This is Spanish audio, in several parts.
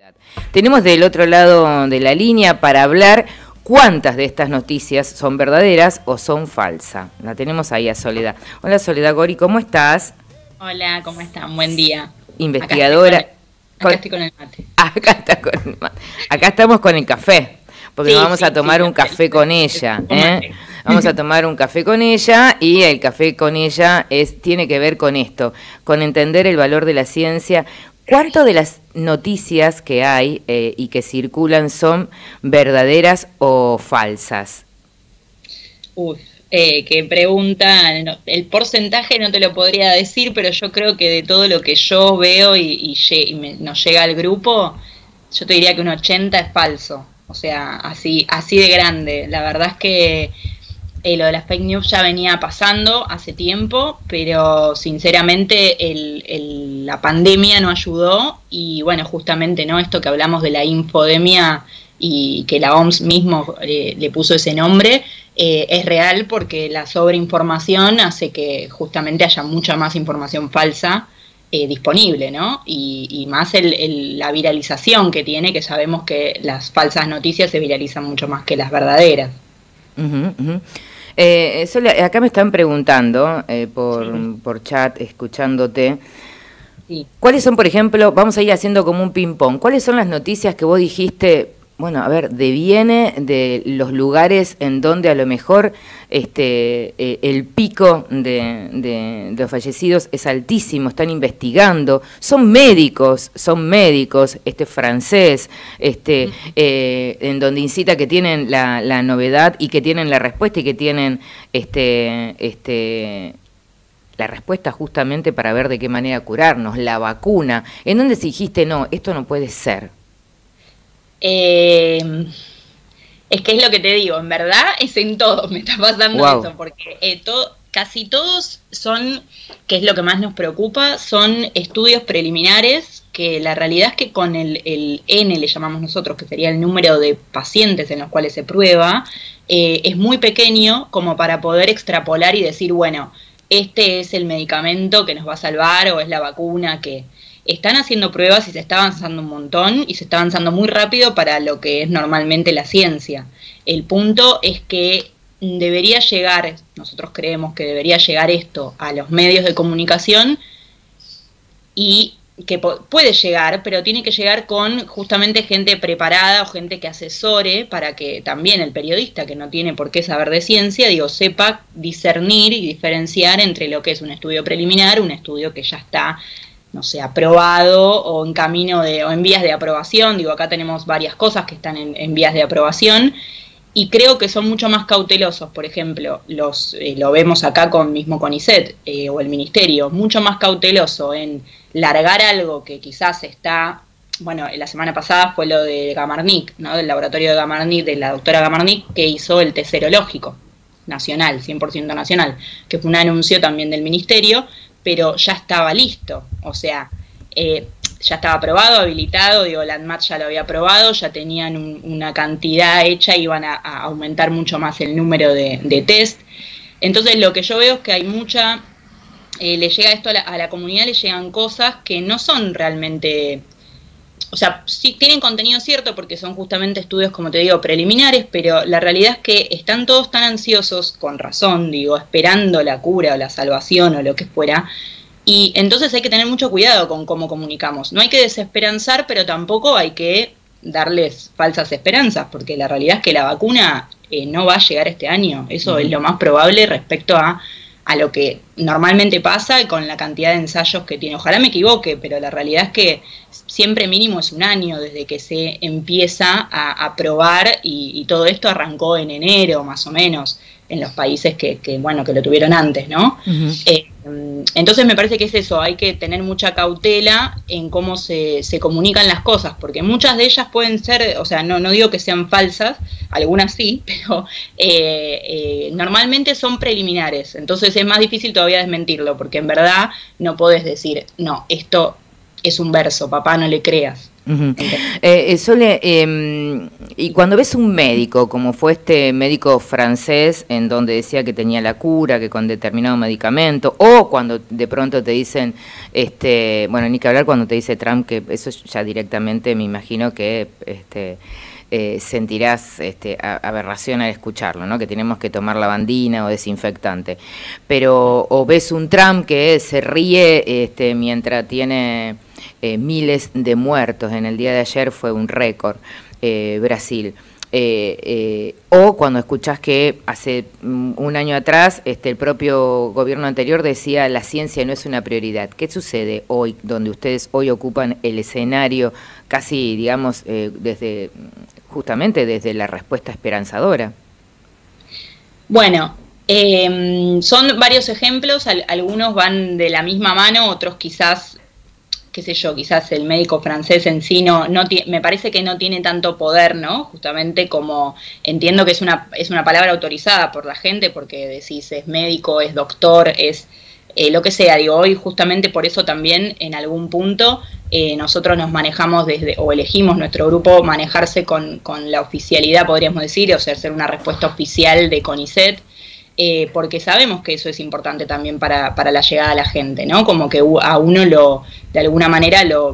Tenemos del otro lado de la línea para hablar cuántas de estas noticias son verdaderas o son falsas. La tenemos ahí a Soledad. Hola Soledad Gori, ¿cómo estás? Hola, ¿cómo están? Buen día. Investigadora. Acá estoy con el mate. Acá está con el mate. Acá estamos con el café, porque Sí, nos vamos a tomar un café con ella. Vamos a tomar un café con ella y el café con ella tiene que ver con esto, con entender el valor de la ciencia. ¿Cuánto de las noticias que hay y que circulan son verdaderas o falsas? Qué pregunta. No, el porcentaje no te lo podría decir, pero yo creo que de todo lo que yo veo nos llega al grupo, yo te diría que un 80 es falso. O sea, así de grande. La verdad es que lo de las fake news ya venía pasando hace tiempo, pero sinceramente la pandemia no ayudó y bueno, justamente no esto que hablamos de la infodemia y que la OMS mismo le puso ese nombre, es real porque la sobreinformación hace que justamente haya mucha más información falsa disponible, ¿no? Y más la viralización que tiene, que sabemos que las falsas noticias se viralizan mucho más que las verdaderas. Acá me están preguntando por chat, escuchándote, sí. ¿Cuáles son, por ejemplo, vamos a ir haciendo como un ping-pong, cuáles son las noticias que vos dijiste, bueno, a ver, deviene de los lugares en donde a lo mejor el pico de los fallecidos es altísimo, están investigando, son médicos, francés, en donde incita que tienen la novedad y que tienen la respuesta y que tienen la respuesta justamente para ver de qué manera curarnos, la vacuna, en donde si dijiste, no, esto no puede ser. Es que es lo que te digo, en verdad es en todo, me está pasando eso, porque casi todos son, que es lo que más nos preocupa, son estudios preliminares, que la realidad es que con el N, le llamamos nosotros, que sería el número de pacientes en los cuales se prueba, es muy pequeño como para poder extrapolar y decir, bueno, este es el medicamento que nos va a salvar o es la vacuna que... Están haciendo pruebas y se está avanzando un montón y se está avanzando muy rápido para lo que es normalmente la ciencia. El punto es que debería llegar, nosotros creemos que debería llegar esto a los medios de comunicación y que puede llegar, pero tiene que llegar con justamente gente preparada o gente que asesore para que también el periodista, que no tiene por qué saber de ciencia, sepa discernir y diferenciar entre lo que es un estudio preliminar, un estudio que ya está, no sé, aprobado o en camino o en vías de aprobación. Acá tenemos varias cosas que están en vías de aprobación y creo que son mucho más cautelosos. Por ejemplo, lo vemos acá mismo con CONICET o el Ministerio, mucho más cauteloso en largar algo que quizás está, bueno, la semana pasada fue lo de Gamarnik, ¿no? Del laboratorio de Gamarnik, de la doctora Gamarnik, que hizo el test serológico nacional, 100% nacional, que fue un anuncio también del Ministerio, pero ya estaba listo, o sea, ya estaba aprobado, habilitado, la ANMAT ya lo había aprobado, ya tenían una cantidad hecha, iban a aumentar mucho más el número de test. Entonces lo que yo veo es que hay mucha, le llega esto a la comunidad, le llegan cosas que no son realmente, o sea, sí tienen contenido cierto porque son justamente estudios, como te digo, preliminares, pero la realidad es que están todos tan ansiosos, con razón, esperando la cura o la salvación o lo que fuera, y entonces hay que tener mucho cuidado con cómo comunicamos. No hay que desesperanzar, pero tampoco hay que darles falsas esperanzas, porque la realidad es que la vacuna no va a llegar este año. Eso es lo más probable respecto a lo que normalmente pasa con la cantidad de ensayos que tiene. Ojalá me equivoque, pero la realidad es que siempre mínimo es un año desde que se empieza a probar y todo esto arrancó en enero más o menos en los países que lo tuvieron antes, ¿no? Entonces me parece que es eso, hay que tener mucha cautela en cómo se comunican las cosas, porque muchas de ellas pueden ser, o sea, no digo que sean falsas, algunas sí, pero normalmente son preliminares, entonces es más difícil todavía desmentirlo, porque en verdad no podés decir, no, esto es un verso, papá, no le creas. Uh-huh. Sole, y cuando ves un médico, como fue este médico francés, en donde decía que tenía la cura, que con determinado medicamento, o cuando de pronto te dicen, bueno, ni que hablar cuando te dice Trump, que eso ya directamente me imagino que sentirás aberración al escucharlo, ¿no? Que tenemos que tomar lavandina o desinfectante. Pero, o ves un Trump que se ríe mientras tiene miles de muertos. En el día de ayer fue un récord, Brasil. O cuando escuchás que hace un año atrás el propio gobierno anterior decía la ciencia no es una prioridad. ¿Qué sucede hoy, donde ustedes hoy ocupan el escenario casi, digamos, justamente desde la respuesta esperanzadora? Bueno, son varios ejemplos, algunos van de la misma mano, otros quizás, qué sé yo, quizás el médico francés en sí me parece que no tiene tanto poder, ¿no? Justamente como entiendo que es una palabra autorizada por la gente, porque decís es médico, es doctor, es lo que sea, digo, hoy justamente por eso también en algún punto nosotros nos manejamos o elegimos nuestro grupo manejarse con la oficialidad, podríamos decir, o sea, ser una respuesta oficial de CONICET, porque sabemos que eso es importante también para la llegada a la gente, ¿no? Como que a uno de alguna manera lo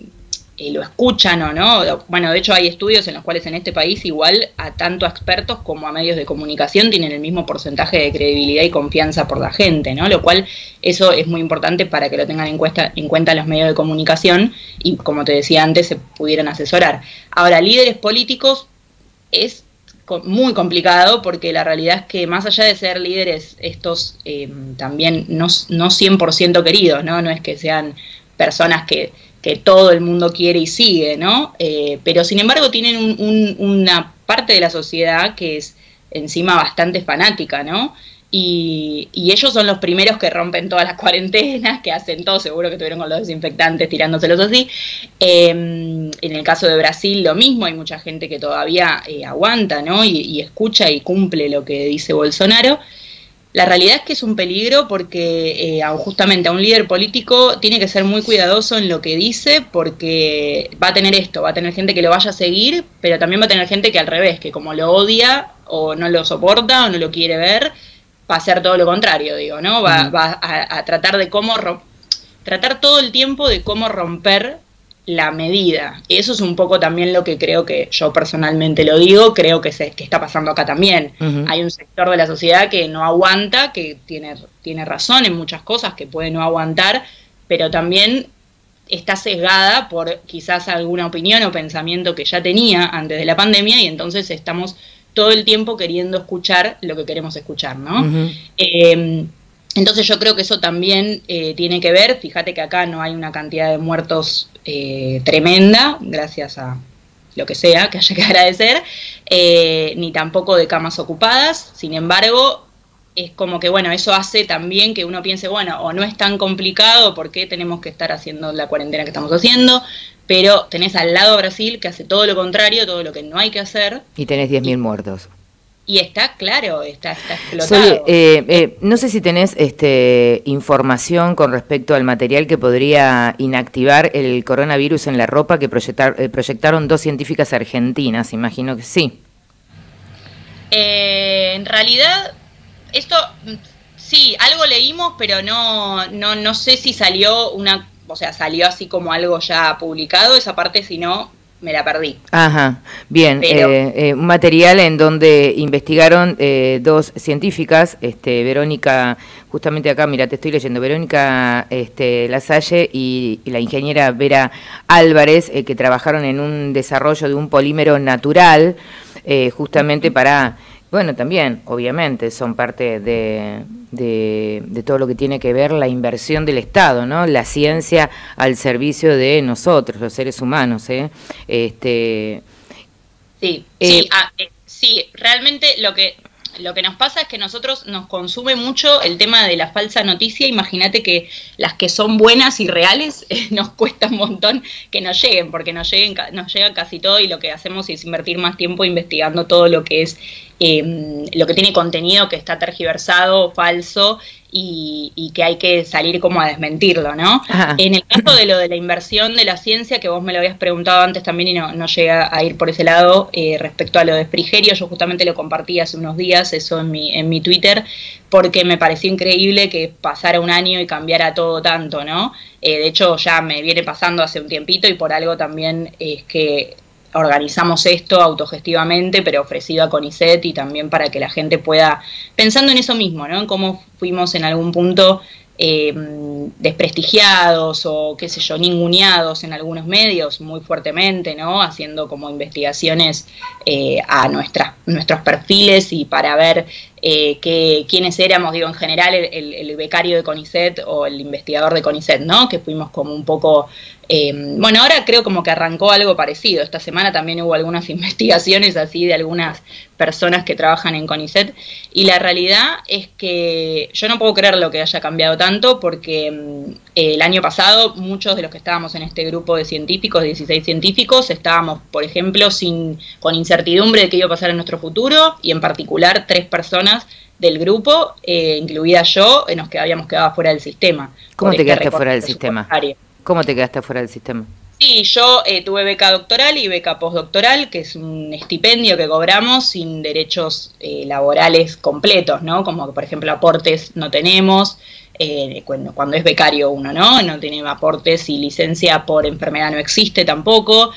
escuchan o no. Bueno, de hecho hay estudios en los cuales en este país igual a tanto a expertos como a medios de comunicación tienen el mismo porcentaje de credibilidad y confianza por la gente, ¿no? Lo cual eso es muy importante para que lo tengan en cuenta los medios de comunicación y, como te decía antes, se pudieran asesorar. Ahora, líderes políticos es muy complicado, porque la realidad es que más allá de ser líderes estos también no 100% queridos, ¿no? No es que sean personas que todo el mundo quiere y sigue, ¿no? Pero sin embargo tienen una parte de la sociedad que es encima bastante fanática, ¿no? Y ellos son los primeros que rompen todas las cuarentenas, que hacen todo, seguro que estuvieron con los desinfectantes tirándoselos así. En el caso de Brasil lo mismo, hay mucha gente que todavía aguanta, ¿no? Y escucha y cumple lo que dice Bolsonaro. La realidad es que es un peligro porque justamente a un líder político tiene que ser muy cuidadoso en lo que dice, porque va a tener gente que lo vaya a seguir, pero también va a tener gente que al revés, que como lo odia o no lo soporta o no lo quiere ver, va a hacer todo lo contrario, digo, ¿no? Va a tratar de tratar todo el tiempo de cómo romper la medida. Eso es un poco también lo que creo, que yo personalmente lo digo, creo que está pasando acá también. Hay un sector de la sociedad que no aguanta, que tiene razón en muchas cosas, que puede no aguantar, pero también está sesgada por quizás alguna opinión o pensamiento que ya tenía antes de la pandemia, y entonces estamos todo el tiempo queriendo escuchar lo que queremos escuchar, ¿no? Entonces yo creo que eso también tiene que ver. Fíjate que acá no hay una cantidad de muertos tremenda, gracias a lo que sea que haya que agradecer, ni tampoco de camas ocupadas. Sin embargo, es como que, bueno, eso hace también que uno piense, bueno, o no es tan complicado, ¿por qué tenemos que estar haciendo la cuarentena que estamos haciendo? Pero tenés al lado a Brasil, que hace todo lo contrario, todo lo que no hay que hacer. Y tenés 10.000 muertos. Y está claro, está explotado. No sé si tenés información con respecto al material que podría inactivar el coronavirus en la ropa que proyectaron 2 científicas argentinas. Imagino que sí. En realidad, esto sí, algo leímos, pero no sé si salió salió así como algo ya publicado. Esa parte, si no, me la perdí. Ajá, bien. Un material en donde investigaron 2 científicas, Verónica, justamente acá, mira, te estoy leyendo, Verónica Lasalle y la ingeniera Vera Álvarez, que trabajaron en un desarrollo de un polímero natural, justamente para... Bueno, también, obviamente, son parte de todo lo que tiene que ver la inversión del Estado, ¿no? La ciencia al servicio de nosotros, los seres humanos, ¿eh? Sí, realmente lo que nos pasa es que nosotros nos consume mucho el tema de la falsa noticia. Imagínate que las que son buenas y reales nos cuesta un montón que nos lleguen, porque nos llega casi todo, y lo que hacemos es invertir más tiempo investigando todo lo que es lo que tiene contenido que está tergiversado, falso, y que hay que salir como a desmentirlo, ¿no? Ajá. En el caso de lo de la inversión de la ciencia, que vos me lo habías preguntado antes también y no llegué a ir por ese lado, respecto a lo de Frigerio, yo justamente lo compartí hace unos días, eso en mi Twitter, porque me pareció increíble que pasara un año y cambiara todo tanto, ¿no? De hecho, ya me viene pasando hace un tiempito y por algo también es que organizamos esto autogestivamente, pero ofrecido a CONICET y también para que la gente pueda, pensando en eso mismo, ¿no? En cómo fuimos en algún punto desprestigiados o qué sé yo, ninguneados en algunos medios muy fuertemente, ¿no? Haciendo como investigaciones a nuestros perfiles y para ver quiénes éramos, digo, en general el becario de CONICET o el investigador de CONICET, ¿no? Que fuimos como un poco... bueno, ahora creo como que arrancó algo parecido. Esta semana también hubo algunas investigaciones así de algunas personas que trabajan en CONICET y la realidad es que yo no puedo creer lo que haya cambiado tanto porque el año pasado muchos de los que estábamos en este grupo de científicos, 16 científicos, estábamos, por ejemplo, con incertidumbre de qué iba a pasar en nuestro futuro y en particular 3 personas del grupo, incluida yo, en los que habíamos quedado fuera del sistema. ¿Cómo te quedaste fuera del sistema? ¿Cómo te quedaste fuera del sistema? Sí, yo tuve beca doctoral y beca postdoctoral, que es un estipendio que cobramos sin derechos laborales completos, ¿no? Como que, por ejemplo, aportes no tenemos, cuando es becario uno, ¿no? No tiene aportes y licencia por enfermedad no existe tampoco,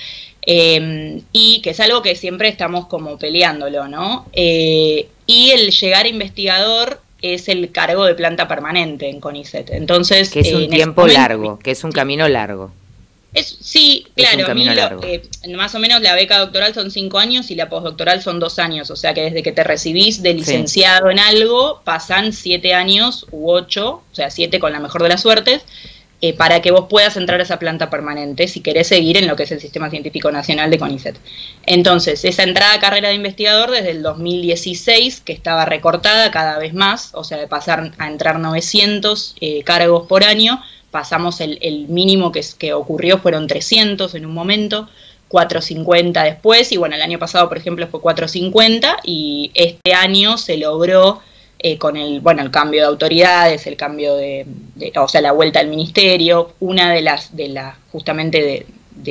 y que es algo que siempre estamos como peleándolo, ¿no? Y el llegar a investigador es el cargo de planta permanente en CONICET. Entonces, que es un tiempo largo, que es un camino largo. Sí, claro, más o menos la beca doctoral son 5 años y la postdoctoral son 2 años, o sea que desde que te recibís de licenciado en algo pasan 7 años u 8, o sea 7 con la mejor de las suertes, para que vos puedas entrar a esa planta permanente si querés seguir en lo que es el Sistema Científico Nacional de CONICET. Entonces, esa entrada a carrera de investigador desde el 2016, que estaba recortada cada vez más, o sea, de pasar a entrar 900 cargos por año, pasamos el mínimo que ocurrió fueron 300 en un momento, 450 después, y bueno, el año pasado, por ejemplo, fue 450, y este año se logró con el cambio de autoridades, el cambio o sea, la vuelta al ministerio, una de las justamente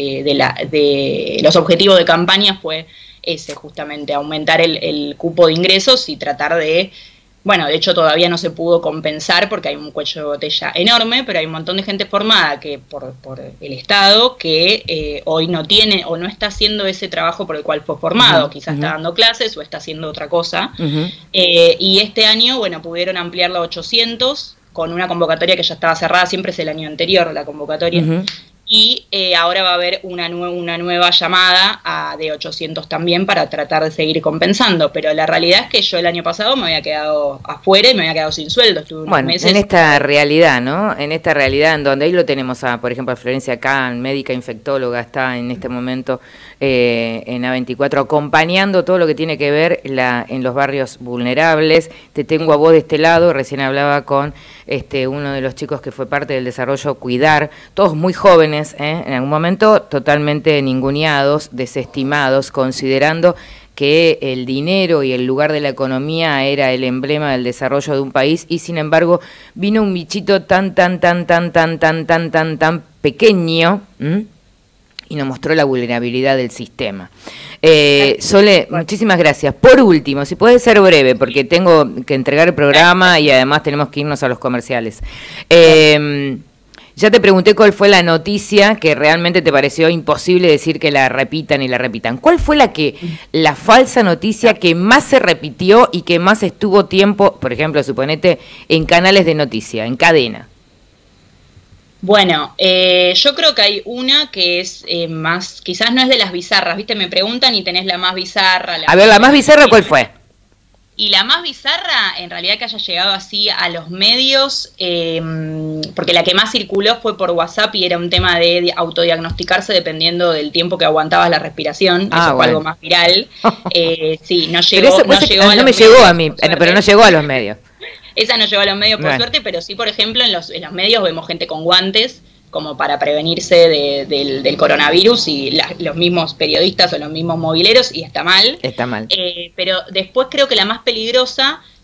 de los objetivos de campaña fue ese, justamente, aumentar el cupo de ingresos y tratar de... Bueno, de hecho todavía no se pudo compensar porque hay un cuello de botella enorme, pero hay un montón de gente formada que por el Estado que hoy no tiene o no está haciendo ese trabajo por el cual fue formado, quizás está dando clases o está haciendo otra cosa. Y este año, bueno, pudieron ampliarlo a 800 con una convocatoria que ya estaba cerrada, siempre es el año anterior la convocatoria. Y ahora va a haber una nueva llamada de 800 también para tratar de seguir compensando. Pero la realidad es que yo el año pasado me había quedado afuera y me había quedado sin sueldo. Estuve unos meses. En esta realidad, ¿no? En esta realidad en donde ahí lo tenemos por ejemplo, a Florencia Kahn, médica infectóloga, está en este momento en A24 acompañando todo lo que tiene que ver en los barrios vulnerables. Te tengo a vos de este lado, recién hablaba con uno de los chicos que fue parte del desarrollo Cuidar, todos muy jóvenes, en algún momento totalmente ninguneados, desestimados, considerando que el dinero y el lugar de la economía era el emblema del desarrollo de un país, y sin embargo vino un bichito tan pequeño, y nos mostró la vulnerabilidad del sistema. Sole, muchísimas gracias. Por último, si puede ser breve, porque tengo que entregar el programa y además tenemos que irnos a los comerciales. Ya te pregunté cuál fue la noticia que realmente te pareció imposible decir que la repitan y la repitan. ¿Cuál fue la falsa noticia que más se repitió y que más estuvo tiempo, por ejemplo, suponete, en canales de noticia, en cadena? Bueno, yo creo que hay una que es más, quizás no es de las bizarras, ¿viste? Me preguntan y tenés la más bizarra. A ver, ¿la más bizarra cuál fue? Y la más bizarra, en realidad, que haya llegado así a los medios, porque la que más circuló fue por WhatsApp y era un tema de autodiagnosticarse dependiendo del tiempo que aguantabas la respiración. Eso fue algo más viral. Sí, no llegó, no me llegó a mí, pero no llegó a los medios. Esa no llegó a los medios por suerte, pero sí, por ejemplo, en los medios vemos gente con guantes como para prevenirse del coronavirus y los mismos periodistas o los mismos mobileros, y está mal. Está mal. Pero después creo que la más peligrosa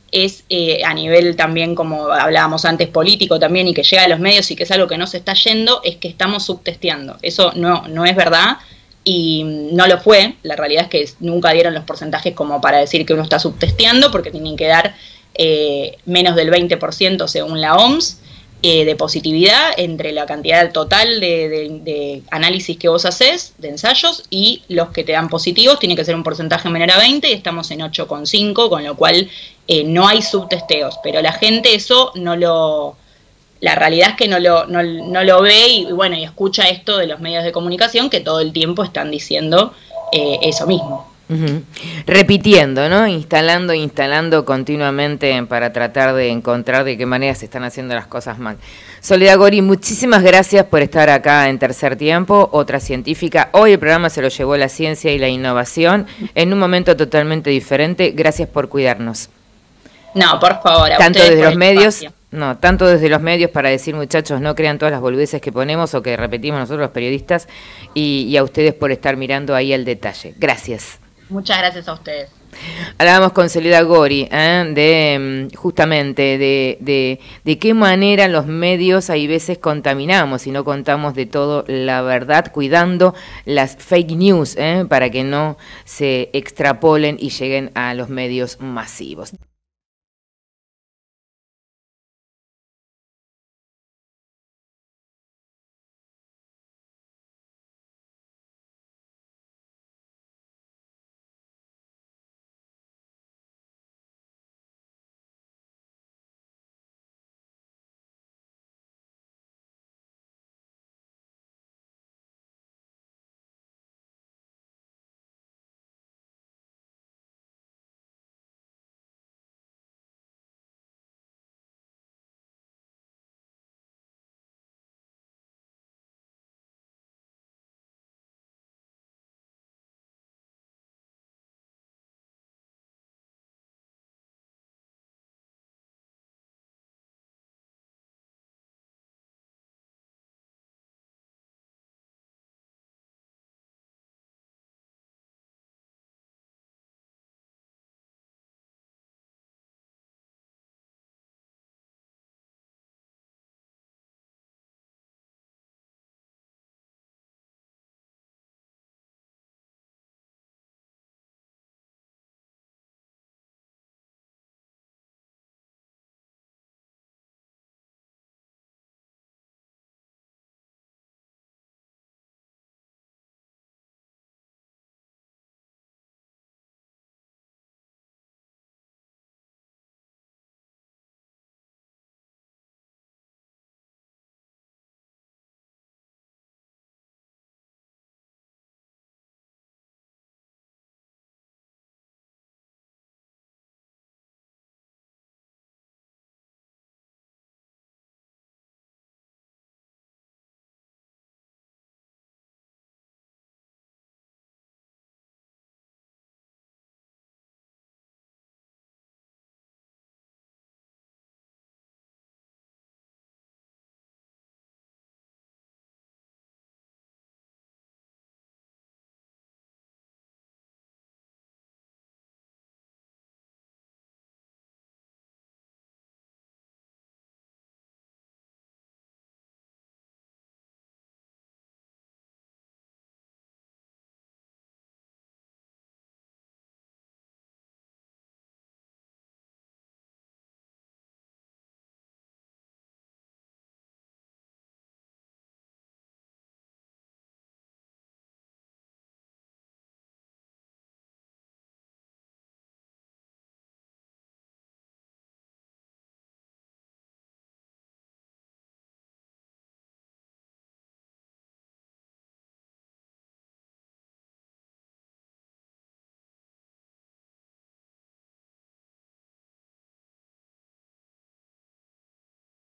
es a nivel también, como hablábamos antes, político también, y que llega a los medios y que es algo que no se está yendo, es que estamos subtesteando. Eso no es verdad y no lo fue. La realidad es que nunca dieron los porcentajes como para decir que uno está subtesteando, porque tienen que dar menos del 20% según la OMS. De positividad entre la cantidad total de análisis que vos haces, de ensayos, y los que te dan positivos, tiene que ser un porcentaje menor a 20, y estamos en 8,5, con lo cual no hay subtesteos, pero la gente eso la realidad es que no lo ve, y bueno, y escucha esto de los medios de comunicación que todo el tiempo están diciendo eso mismo. Repitiendo, ¿no? Instalando continuamente para tratar de encontrar de qué manera se están haciendo las cosas mal. Soledad Gori, muchísimas gracias por estar acá en Tercer Tiempo, otra científica. Hoy el programa se lo llevó la ciencia y la innovación en un momento totalmente diferente. Gracias por cuidarnos. No, por favor. Tanto desde los medios, tanto desde los medios para decir, muchachos, no crean todas las boludeces que ponemos o que repetimos nosotros los periodistas, y a ustedes por estar mirando ahí el detalle. Gracias. Muchas gracias a ustedes. Hablábamos con Soledad Gori, justamente de qué manera los medios hay veces contaminamos y no contamos de todo la verdad, cuidando las fake news, para que no se extrapolen y lleguen a los medios masivos.